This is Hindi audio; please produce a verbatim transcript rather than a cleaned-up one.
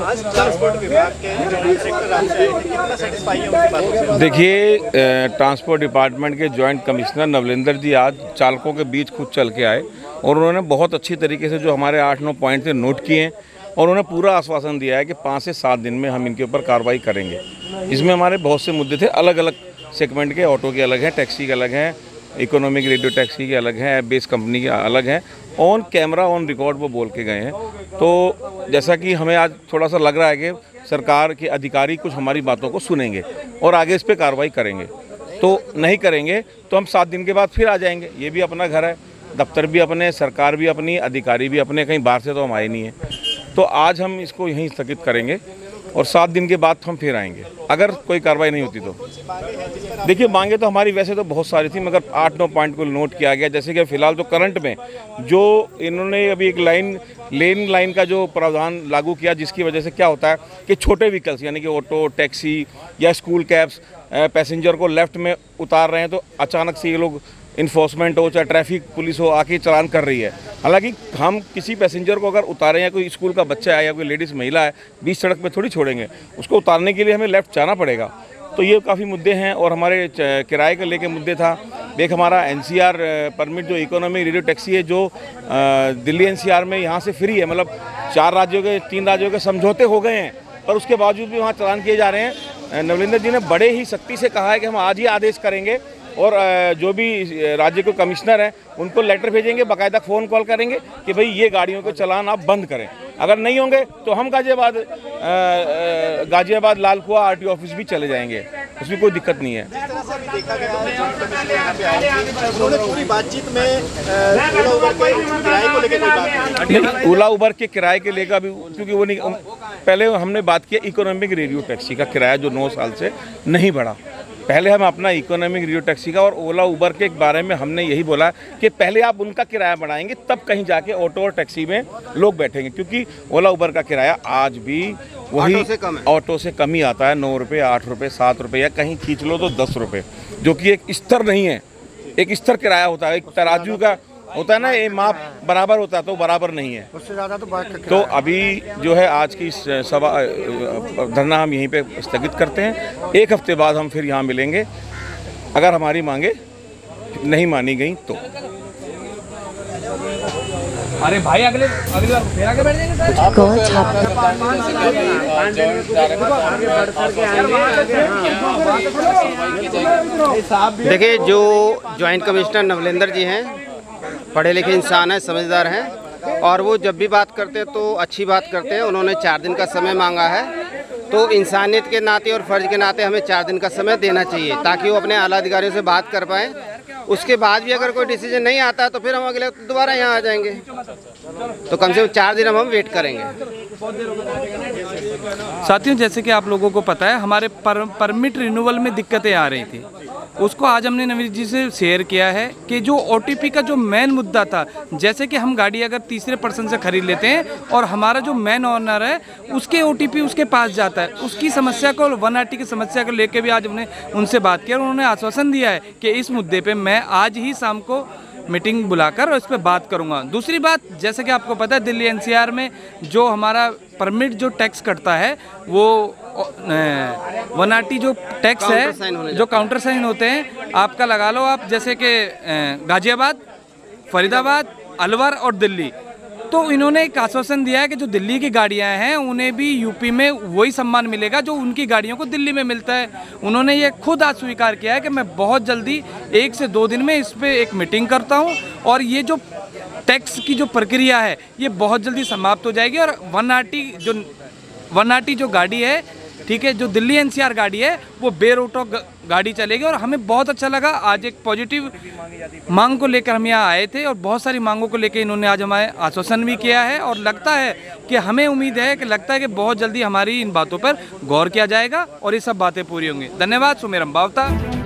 आज ट्रांसपोर्ट विभाग के जो डायरेक्टर आपसे कितना सेटिस्फाई है उनकी बातों से? देखिए, ट्रांसपोर्ट डिपार्टमेंट के जॉइंट कमिश्नर नवलेंद्र जी आज चालकों के बीच खुद चल के आए और उन्होंने बहुत अच्छी तरीके से जो हमारे आठ नौ पॉइंट थे नोट किए हैं और उन्होंने पूरा आश्वासन दिया है कि पाँच से सात दिन में हम इनके ऊपर कार्रवाई करेंगे। इसमें हमारे बहुत से मुद्दे थे, अलग अलग सेगमेंट के, ऑटो के अलग हैं, टैक्सी के अलग हैं, इकोनॉमिक रेडियो टैक्सी के अलग हैं, बेस कंपनी के अलग हैं। ऑन कैमरा ऑन रिकॉर्ड वो बोल के गए हैं। तो जैसा कि हमें आज थोड़ा सा लग रहा है कि सरकार के अधिकारी कुछ हमारी बातों को सुनेंगे और आगे इस पर कार्रवाई करेंगे। तो नहीं करेंगे तो हम सात दिन के बाद फिर आ जाएंगे। ये भी अपना घर है, दफ्तर भी अपने, सरकार भी अपनी, अधिकारी भी अपने, कहीं बाहर से तो हम आए नहीं हैं। तो आज हम इसको यहीं स्थगित करेंगे और सात दिन के बाद हम फिर आएंगे अगर कोई कार्रवाई नहीं होती तो। देखिए, मांगे तो हमारी वैसे तो बहुत सारी थी, मगर आठ नौ पॉइंट को नोट किया गया। जैसे कि फिलहाल तो करंट में जो इन्होंने अभी एक लाइन लेन लाइन का जो प्रावधान लागू किया, जिसकी वजह से क्या होता है कि छोटे व्हीकल्स यानी कि ऑटो, टैक्सी या स्कूल कैब्स पैसेंजर को लेफ्ट में उतार रहे हैं तो अचानक से ये लोग इन्फोर्समेंट हो चाहे ट्रैफिक पुलिस हो आके चालान कर रही है। हालांकि हम किसी पैसेंजर को अगर उतारें या कोई स्कूल का बच्चा है या कोई लेडीज़ महिला है, बीच सड़क पे थोड़ी छोड़ेंगे, उसको उतारने के लिए हमें लेफ्ट जाना पड़ेगा। तो ये काफ़ी मुद्दे हैं। और हमारे किराए को लेके मुद्दे था। एक हमारा एनसीआर परमिट जो इकोनॉमिक रेडियो टैक्सी है जो दिल्ली एनसीआर में यहाँ से फ्री है, मतलब चार राज्यों के तीन राज्यों के समझौते हो गए हैं पर उसके बावजूद भी वहाँ चालान किए जा रहे हैं। नवलेंद्र जी ने बड़े ही सख्ती से कहा है कि हम आज ही आदेश करेंगे और जो भी राज्य के कमिश्नर हैं उनको लेटर भेजेंगे, बाकायदा फ़ोन कॉल करेंगे कि भाई ये गाड़ियों के चालान आप बंद करें। अगर नहीं होंगे तो हम गाजियाबाद गाजियाबाद लाल कुआं आरटीओ ऑफिस भी चले जाएंगे, उसमें कोई दिक्कत नहीं है। जिस तरह से अभी देखा गया है, उन्होंने पूरी बातचीत में ओला उबर के किराए को लेकर कोई बात नहीं, ओला उबर के किराए के लेकर अभी, क्योंकि वो नहीं, पहले हमने बात किया इकोनॉमिक रेडियो टैक्सी का किराया जो नौ साल से नहीं बढ़ा। पहले हम अपना इकोनॉमिक रेडियो टैक्सी का और ओला उबर के बारे में हमने यही बोला कि पहले आप उनका किराया बढ़ाएंगे तब कहीं जाके ऑटो और टैक्सी में लोग बैठेंगे, क्योंकि ओला उबर का किराया आज भी वही ऑटो से कम है, ऑटो से कम ही आता है। नौ रुपये, आठ रुपये, सात रुपये या कहीं खींच लो तो दस रुपये, जो कि एक स्तर नहीं है। एक स्तर किराया होता है, एक तराजू का होता है ना, ये माप बराबर होता है तो बराबर नहीं है, उससे ज़्यादा तो बात। तो अभी जो है आज की सभा धरना हम यहीं पे स्थगित करते हैं। एक हफ्ते बाद हम फिर यहाँ मिलेंगे। अगर हमारी मांगे नहीं मानी गई तो अरे भाई अगले अगली बार फिर आगे बैठ जाएंगे। देखिए, जो जॉइंट कमिश्नर नवलेंद्र जी हैं, पढ़े लिखे इंसान हैं, समझदार हैं और वो जब भी बात करते हैं तो अच्छी बात करते हैं। उन्होंने चार दिन का समय मांगा है तो इंसानियत के नाते और फ़र्ज़ के नाते हमें चार दिन का समय देना चाहिए ताकि वो अपने आला अधिकारियों से बात कर पाएँ। उसके बाद भी अगर कोई डिसीजन नहीं आता तो फिर हम अगले दोबारा यहाँ आ जाएंगे। तो कम से कम चार दिन हम हम वेट करेंगे। साथियों, जैसे कि आप लोगों को पता है हमारे पर, परमिट रिन्यूअल में दिक्कतें आ रही थी, उसको आज हमने नवीन जी से शेयर किया है कि जो ओटीपी का जो मेन मुद्दा था, जैसे कि हम गाड़ी अगर तीसरे पर्सन से खरीद लेते हैं और हमारा जो मेन ओनर है उसके ओटीपी उसके पास जाता है, उसकी समस्या को वन आर टी की समस्या को लेकर भी आज हमने उनसे बात किया और उन्होंने आश्वासन दिया है कि इस मुद्दे पे मैं आज ही शाम को मीटिंग बुलाकर इस पर बात करूंगा। दूसरी बात, जैसे कि आपको पता है दिल्ली एनसीआर में जो हमारा परमिट जो टैक्स कटता है वो वन आर टी जो टैक्स है, जो काउंटर साइन होते हैं, आपका लगा लो आप, जैसे कि गाजियाबाद, फरीदाबाद, अलवर और दिल्ली। तो इन्होंने एक आश्वासन दिया है कि जो दिल्ली की गाड़ियां हैं उन्हें भी यूपी में वही सम्मान मिलेगा जो उनकी गाड़ियों को दिल्ली में मिलता है। उन्होंने ये खुद आज स्वीकार किया है कि मैं बहुत जल्दी एक से दो दिन में इस पर एक मीटिंग करता हूं और ये जो टैक्स की जो प्रक्रिया है ये बहुत जल्दी समाप्त हो जाएगी और वन आर टी जो वन आर टी जो गाड़ी है, ठीक है, जो दिल्ली एनसीआर गाड़ी है वो बेरोटो गाड़ी चलेगी। और हमें बहुत अच्छा लगा, आज एक पॉजिटिव मांग को लेकर हम यहाँ आए थे और बहुत सारी मांगों को लेकर इन्होंने आज हमारे आश्वासन भी किया है और लगता है कि हमें उम्मीद है कि लगता है कि बहुत जल्दी हमारी इन बातों पर गौर किया जाएगा और ये सब बातें पूरी होंगी। धन्यवाद। सुमेरम बावता।